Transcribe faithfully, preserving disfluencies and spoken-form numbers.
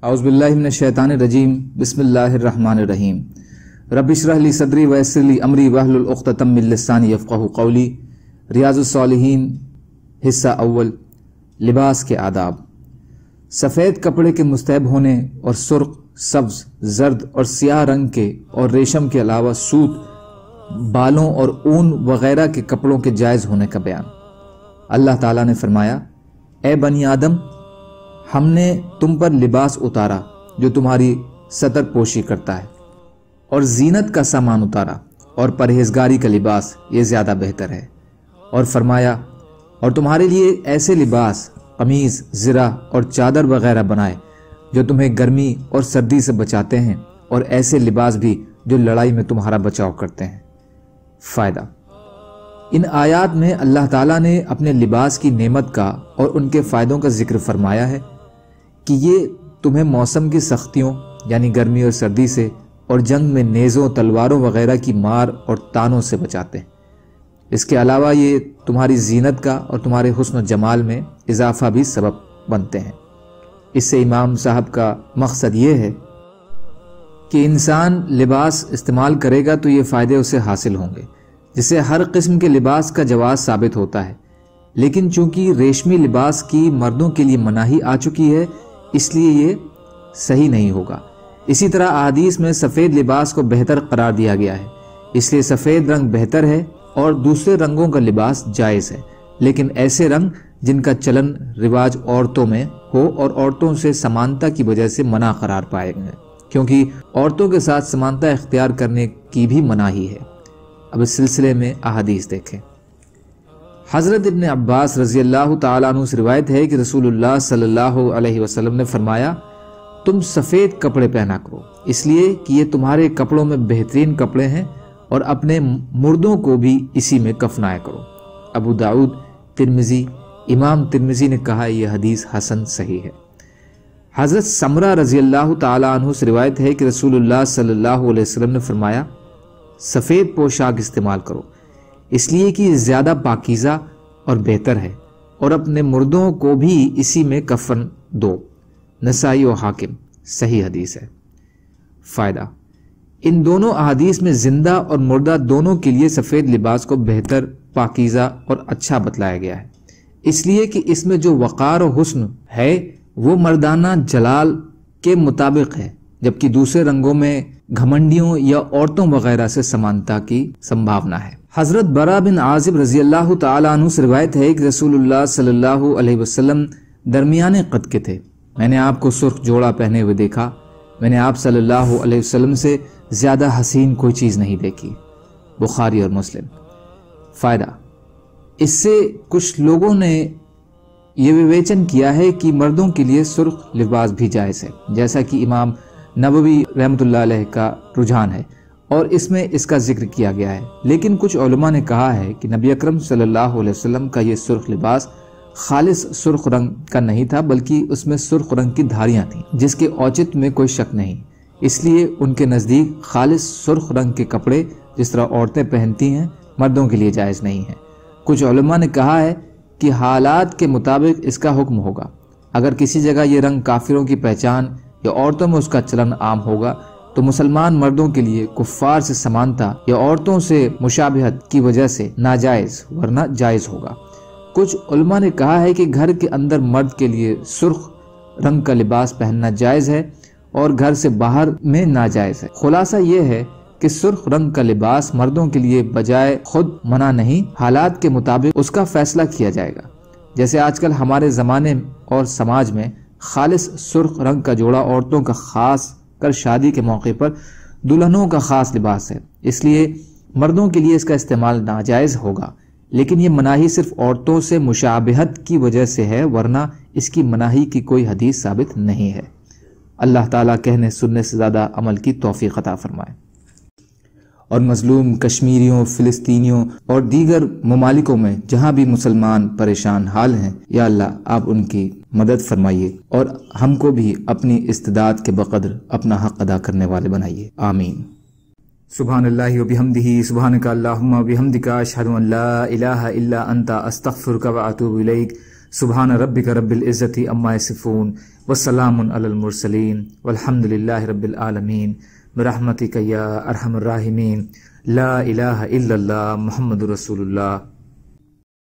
اعوذ باللہ من الشیطان الرجیم بسم اللہ الرحمن الرحیم رب اشرح لی صدری ویسر لی امری واحلل عقدۃ من لسانی یفقہوا قولی۔ ریاض الصالحین حصہ اول، لباس کے آداب۔ سفید کپڑے کے مستحب ہونے اور سرخ، سبز، زرد اور سیاہ رنگ کے اور ریشم کے علاوہ سوت، بالوں اور اون وغیرہ کے کپڑوں کے جائز ہونے کا بیان۔ اللہ تعالیٰ نے فرمایا، اے بنی آدم، ہم نے تم پر لباس اتارا جو تمہاری ستر پوشی کرتا ہے، اور زینت کا سامان اتارا، اور پرہیزگاری کا لباس یہ زیادہ بہتر ہے۔ اور فرمایا، اور تمہارے لیے ایسے لباس، قمیض، زرہ اور چادر وغیرہ بنائے جو تمہیں گرمی اور سردی سے بچاتے ہیں، اور ایسے لباس بھی جو لڑائی میں تمہارا بچاؤ کرتے ہیں۔ فائدہ: ان آیات میں اللہ تعالیٰ نے اپنے لباس کی نعمت کا اور ان کے فائدوں کا ذکر فرمایا ہے کہ یہ تمہیں موسم کی سختیوں یعنی گرمی اور سردی سے اور جنگ میں نیزوں، تلواروں وغیرہ کی مار اور تانوں سے بچاتے ہیں۔ اس کے علاوہ یہ تمہاری زینت کا اور تمہارے حسن و جمال میں اضافہ بھی سبب بنتے ہیں۔ اس سے امام صاحب کا مقصد یہ ہے کہ انسان لباس استعمال کرے گا تو یہ فائدے اسے حاصل ہوں گے، جس سے ہر قسم کے لباس کا جواز ثابت ہوتا ہے۔ لیکن چونکہ ریشمی لباس کی مردوں کے لیے مناہی آ چکی ہے، اس لیے یہ صحیح نہیں ہوگا۔ اسی طرح احادیث میں سفید لباس کو بہتر قرار دیا گیا ہے، اس لیے سفید رنگ بہتر ہے اور دوسرے رنگوں کا لباس جائز ہے، لیکن ایسے رنگ جن کا چلن رواج عورتوں میں ہو اور عورتوں سے سمانتا کی وجہ سے منع قرار پائے گئے، کیونکہ عورتوں کے ساتھ سمانتا اختیار کرنے کی بھی مناہی ہے۔ اب اس سلسلے میں احادیث دیکھیں۔ حضرت ابن عباس رضی اللہ تعالیٰ عنہ سے روایت ہے کہ رسول اللہ صلی اللہ علیہ وسلم نے فرمایا، تم سفید کپڑے پہنا کرو، اس لیے کہ یہ تمہارے کپڑوں میں بہترین کپڑے ہیں، اور اپنے مردوں کو بھی اسی میں کفنایا کرو۔ ابو داؤد، ترمذی۔ امام ترمذی نے کہا یہ حدیث حسن صحیح ہے۔ حضرت سمرہ رضی اللہ تعالیٰ عنہ سے روایت ہے کہ رسول اللہ صلی اللہ علیہ وسلم نے فرمایا، سفید پوشاک استعمال کرو، اس لیے کہ یہ زیادہ پاکیزہ اور بہتر ہے، اور اپنے مردوں کو بھی اسی میں کفن دو۔ نسائی و حاکم۔ صحیح حدیث ہے۔ فائدہ: ان دونوں احادیث میں زندہ اور مردہ دونوں کے لیے سفید لباس کو بہتر، پاکیزہ اور اچھا بتلایا گیا ہے، اس لیے کہ اس میں جو وقار و حسن ہے وہ مردانہ جلال کے مطابق ہے، جبکہ دوسرے رنگوں میں گھمنڈیوں یا عورتوں وغیرہ سے سمانتا کی سمبھاونا ہے۔ حضرت برا بن عازب رضی اللہ تعالیٰ عنہ سے روایت ہے کہ رسول اللہ صلی اللہ علیہ وسلم درمیانے قد کے تھے، میں نے آپ کو سرخ جوڑا پہنے ہوئے دیکھا، میں نے آپ صلی اللہ علیہ وسلم سے زیادہ حسین کوئی چیز نہیں دیکھی۔ بخاری اور مسلم۔ فائدہ: اس سے کچھ لوگوں نے یہ ویویچن کیا ہے کہ مردوں کے لیے سرخ لباس بھی جائز ہے، جیسا کہ امام نووی رحمۃ اللہ علیہ کا رجحان ہے، اور اس میں اس کا ذکر کیا گیا ہے۔ لیکن کچھ علماء نے کہا ہے کہ نبی اکرم صلی اللہ علیہ وسلم کا یہ سرخ لباس خالص سرخ رنگ کا نہیں تھا، بلکہ اس میں سرخ رنگ کی دھاریاں تھیں، جس کے اوچت میں کوئی شک نہیں، اس لیے ان کے نزدیک خالص سرخ رنگ کے کپڑے جس طرح عورتیں پہنتی ہیں مردوں کے لیے جائز نہیں ہیں۔ کچھ علماء نے کہا ہے کہ حالات کے مطابق اس کا حکم ہوگا، اگر کسی جگہ یہ رنگ کافروں کی پہچان یا عورتوں میں اس کا چلن عام ہوگا تو مسلمان مردوں کے لیے کفار سے سمانتا یا عورتوں سے مشابہت کی وجہ سے ناجائز ورنہ جائز ہوگا۔ کچھ علماء نے کہا ہے کہ گھر کے اندر مرد کے لیے سرخ رنگ کا لباس پہننا جائز ہے اور گھر سے باہر میں ناجائز ہے۔ خلاصہ یہ ہے کہ سرخ رنگ کا لباس مردوں کے لیے بجائے خود منع نہیں، حالات کے مطابق اس کا فیصلہ کیا جائے گا۔ جیسے آج کل ہمارے زمانے اور سماج میں خالص سرخ رنگ کا جوڑا عورتوں کا خاص کر شادی کے موقع پر دلہنوں کا خاص لباس ہے، اس لیے مردوں کے لیے اس کا استعمال ناجائز ہوگا، لیکن یہ مناہی صرف عورتوں سے مشابہت کی وجہ سے ہے، ورنہ اس کی مناہی کی کوئی حدیث ثابت نہیں ہے۔ اللہ تعالیٰ کہنے سننے سے زیادہ عمل کی توفیق عطا فرمائے۔ اور مظلوم کشمیریوں، فلسطینیوں اور دیگر ممالکوں میں جہاں بھی مسلمان پریشان حال ہیں، یا اللہ آپ ان کی مدد فرمائیے اور ہم کو بھی اپنی استطاعت کے بقدر اپنا حق ادا کرنے والے بنائیے، آمین۔ سبحان اللہ و بحمدہ، سبحانک اللہم و بحمدک، اشہد ان لا الہ الا انت، استغفرک و اتوب الیک۔ سبحان ربک رب العزت عما یصفون وسلام علی المرسلین والحمد للہ رب العالمین برحمتک یا ارحم الراحمین لا الہ الا اللہ محمد رسول اللہ